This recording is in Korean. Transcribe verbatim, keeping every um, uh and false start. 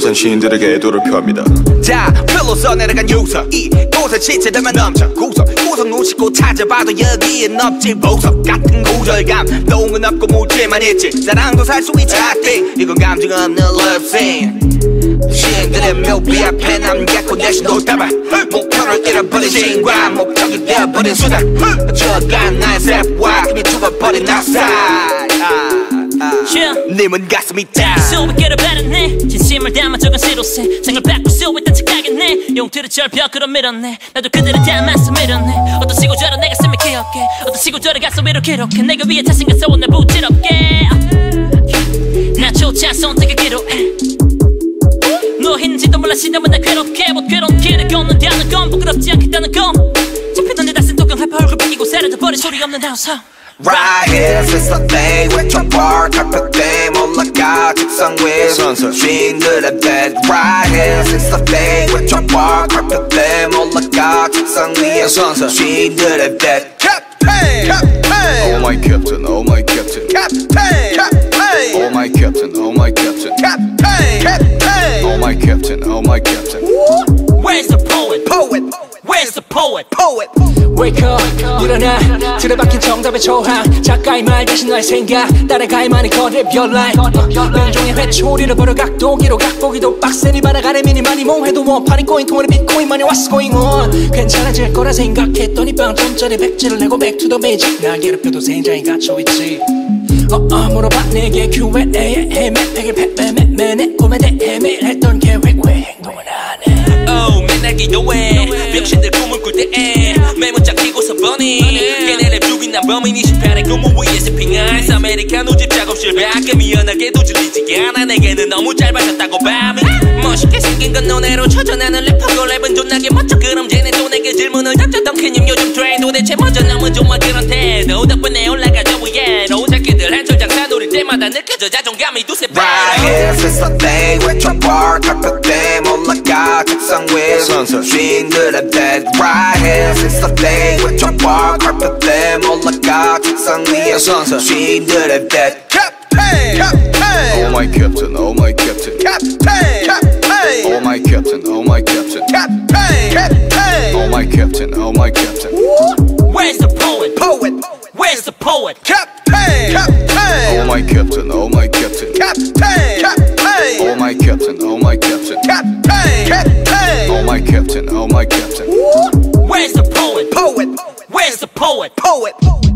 낯선 시인들에게 애도를 표합니다. 자, 별로서 내려간 유서 이 곳에 지체되면 넘쳐 구석 구석 눈씻고 찾아봐도 여기엔 없지 보석 같은 고절감 똥은 없고 물질만 있지 사랑도 살 수 있지 이건 감정 없는 love scene 시인들의 묘비 앞에 남겼고 대신 노다발 목표를 잃어버린 시인과 목적이 되어버린 수단 저간 나의 셉과 힘이 죽어버린 나살 님은 가슴이 다 수백 개를 바랐네 진심을 담아 적은 시로새 생을 바꿀 수 있단 착각했네 용틀을 절벽으로 밀었네 나도 그들을 담아서 밀었네 어떤 시고저런 내 가슴을 기억해 어떤 시고저런 가슴 위로 기록해 내가 위해 자신감 써온 날 부질없게 나조차 선택을 기로해 너인지도 몰라 시험은 날 괴롭게 못 괴로운 길을 걷는다는 건 부끄럽지 않겠다는 건 잡히던 내 다신 도경할 얼굴 비기고 사라져버린 소리 없는 다운서 Right here since the day 외쳐봐 carpet 때 올라가 책상 위에 시인들의 bed Right here since the day 외쳐봐 carpet 때 올라가 책상 위에 시인들의 bed Captain! Captain! Oh my captain, oh my captain Captain! Captain! Oh my captain, oh my captain Captain! Captain! Oh my captain, oh my captain Where's the poet? Poet! Where's the poet? Poet! Wake up, 일어나 들어박힌 정답의 초항 작가의 말 대신 나의 생각 따라가야만이 거듭 연락 온종일 회초리를 벌어 각도기로 각보기도 빡세니 바라가래 미니만이 뭐해도 뭐 파리 코인 통화리 비트코인만이 what's going on 괜찮아질 거라 생각했더니 빵점짜리 백지를 내고 back to the basic 날 괴롭혀도 생장이 갇혀있지 어어 물어봐 내게 큐 앤 에이에 헤매팩을 패매매매내 꿈에 대해 매일 했던 계획 왜 행동을 안해 Oh 맨날 기도해 병신들 꿈을 꿀 때에 메모장 끼고서 버니 걔네 랩 죽인 난 범인 이십팔의 근무 위에서 핑하이스 아메리카노 집 작업실 밖에 미안하게도 질리지 않아 내게는 너무 짧아졌다고 밤이 멋있게 생긴 건 너네로 쳐져 나는 래퍼고 랩은 존나게 멋져 그럼 쟤네 또 내게 질문을 던졌던 큰님 요즘 트렌드 도대체 뭐죠 너무 좋아 그런 태도 덕분에 올라가죠 위에로 자기들 한철 장사 노릴 때마다 느껴져 자존감이 두세 배 Right here since the day 외쳐봐 carpet 때 올라가 책상 위에 시인들의 bed Right here since the day 외쳐봐 carpet 때 올라가 책상 위에 시인들의 bed Captain! Captain! Oh my captain, oh my captain Captain! Captain! Oh my captain, oh my captain Captain! Captain! Oh my captain, oh my captain Where's the poet? Poet! Where's the poet? Captain! Captain! Oh my captain, oh my captain Captain! Captain! Oh my captain, oh my captain Captain! Captain! Oh my captain, oh my captain Where's the poet? Poet! Where's the poet? Poet!